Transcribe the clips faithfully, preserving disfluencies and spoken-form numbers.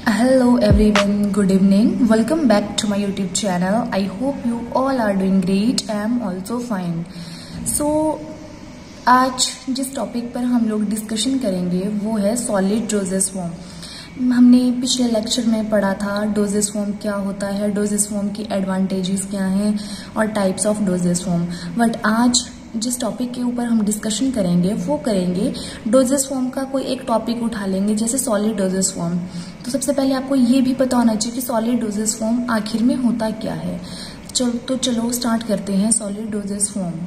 Hello everyone, good evening. Welcome back to my YouTube channel. I hope you all are doing great. I am also fine. So आज जिस topic पर हम लोग discussion करेंगे वो है सॉलिड डोसेज फॉर्म। हमने पिछले लेक्चर में पढ़ा था डोसेज फॉर्म क्या होता है, डोसेज फॉर्म की एडवांटेजेस क्या हैं और types of dosage form. But आज जिस टॉपिक के ऊपर हम डिस्कशन करेंगे वो करेंगे डोसेज फॉर्म का कोई एक टॉपिक उठा लेंगे, जैसे सॉलिड डोसेज फॉर्म। तो सबसे पहले आपको ये भी पता होना चाहिए कि सॉलिड डोसेज फॉर्म आखिर में होता क्या है। चलो तो चलो स्टार्ट करते हैं solid dosage form.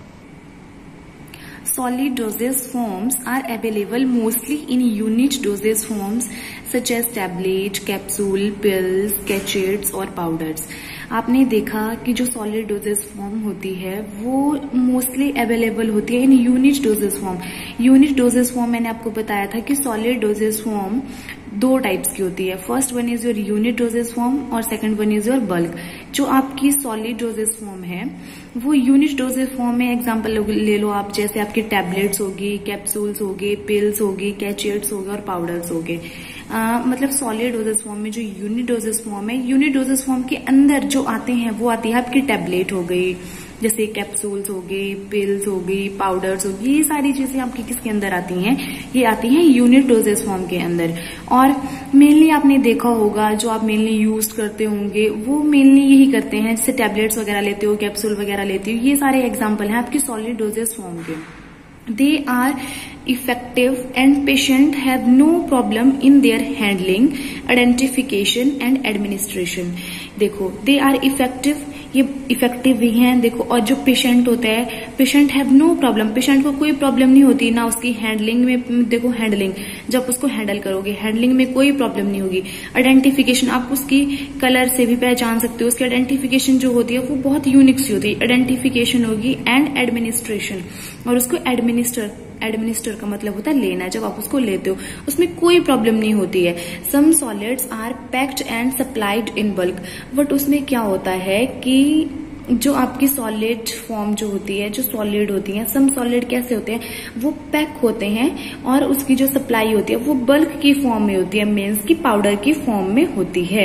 Solid dosage forms are available mostly in unit dosage forms such as tablet, capsule, pills, sachets और powders। आपने देखा कि जो सॉलिड डोजेज फॉर्म होती है वो मोस्टली अवेलेबल होती है in unit dosage form. Unit dosage form मैंने आपको बताया था कि सॉलिड डोजेज फॉर्म दो टाइप्स की होती है। First one is your unit dosage form और second one is your bulk. जो आपकी सॉलिड डोजेज फॉर्म है वो यूनिट डोजेज फॉर्म में एग्जांपल ले लो आप, जैसे आपकी टैबलेट्स होगी, कैप्सूल्स होगी, पिल्स होगी, कैचेट्स होगी और पाउडर्स होगे। आ, मतलब सॉलिड डोजेज फॉर्म में जो यूनिट डोजेज फॉर्म है, यूनिट डोजेज फॉर्म के अंदर जो आते हैं वो आती है आपकी टैबलेट हो गई, जैसे कैप्सूल्स हो गई, पिल्स हो गई, पाउडर्स हो गई। ये सारी चीजें आपकी किसके अंदर आती हैं? ये आती हैं यूनिट डोजेज फॉर्म के अंदर। और मेनली आपने देखा होगा जो आप मेनली यूज करते होंगे वो मेनली यही करते हैं, जैसे टैबलेट्स वगैरह लेते हो, कैप्सूल वगैरह लेते हो। ये सारे एग्जाम्पल हैं आपकी सॉलिड डोजेज फॉर्म के। They are effective and patient have no problem in their handling, identification and administration। देखो they are effective, ये इफेक्टिव भी हैं। देखो और जो पेशेंट होता है, patient have no problem, patient को कोई प्रॉब्लम नहीं होती ना उसकी हैंडलिंग में। देखो हैंडलिंग, जब उसको हैंडल करोगे हैंडलिंग में कोई प्रॉब्लम नहीं होगी। आइडेंटिफिकेशन, आप उसकी कलर से भी पहचान सकते हो। उसकी आइडेंटिफिकेशन जो होती है वो बहुत यूनिक सी होती है, आइडेंटिफिकेशन होगी। एंड एडमिनिस्ट्रेशन, और उसको एडमिनिस्टर एडमिनिस्टर का मतलब होता है लेना। जब आप उसको लेते हो उसमें कोई प्रॉब्लम नहीं होती है। Some solids are packed and supplied in bulk. But उसमें क्या होता है कि जो आपकी सॉलिड फॉर्म जो होती है, जो सॉलिड होती है, सम सॉलिड कैसे होते हैं, वो पैक होते हैं और उसकी जो सप्लाई होती है वो बल्क की फॉर्म में होती है, मीन्स की पाउडर की फॉर्म में होती है।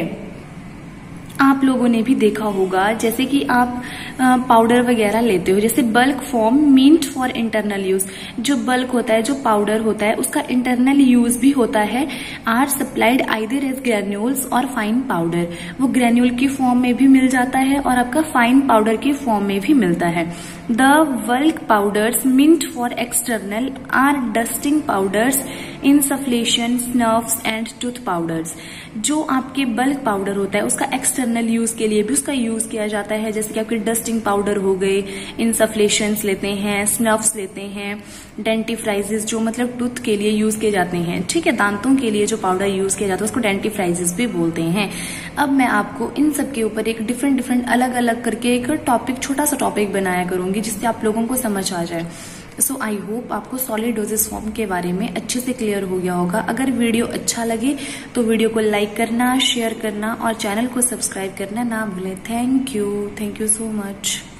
आप लोगों ने भी देखा होगा जैसे कि आप पाउडर वगैरह लेते हो, जैसे bulk form meant for internal use. जो बल्क होता है, जो पाउडर होता है, उसका इंटरनल यूज भी होता है। Are supplied either as granules or fine powder. वो ग्रेन्यूल की फॉर्म में भी मिल जाता है और आपका फाइन पाउडर की फॉर्म में भी मिलता है। The bulk powders meant for external are dusting powders, insufflation, snuffs and tooth powders. जो आपके बल्क पाउडर होता है उसका एक्सटर्नल यूज के लिए भी उसका यूज किया जाता है, जैसे कि आपके डस्टिंग पाउडर हो गए, इंसफ्लेशंस लेते हैं, स्नफ्स लेते हैं, डेंटिफ्राइजेस जो मतलब टूथ के लिए यूज किए जाते हैं, ठीक है, दांतों के लिए जो पाउडर यूज किया जाता है उसको डेंटिफ्राइजेस भी बोलते हैं। अब मैं आपको इन सब के ऊपर एक डिफरेंट डिफरेंट अलग अलग करके एक टॉपिक, छोटा सा टॉपिक बनाया करूंगी जिससे आप लोगों को समझ आ जाए। सो आई होप आपको सॉलिड डोजेज फॉर्म के बारे में अच्छे से क्लियर हो गया होगा। अगर वीडियो अच्छा लगे तो वीडियो को लाइक करना, शेयर करना और चैनल को सब्सक्राइब करना ना भूलें। Thank you, thank you so much.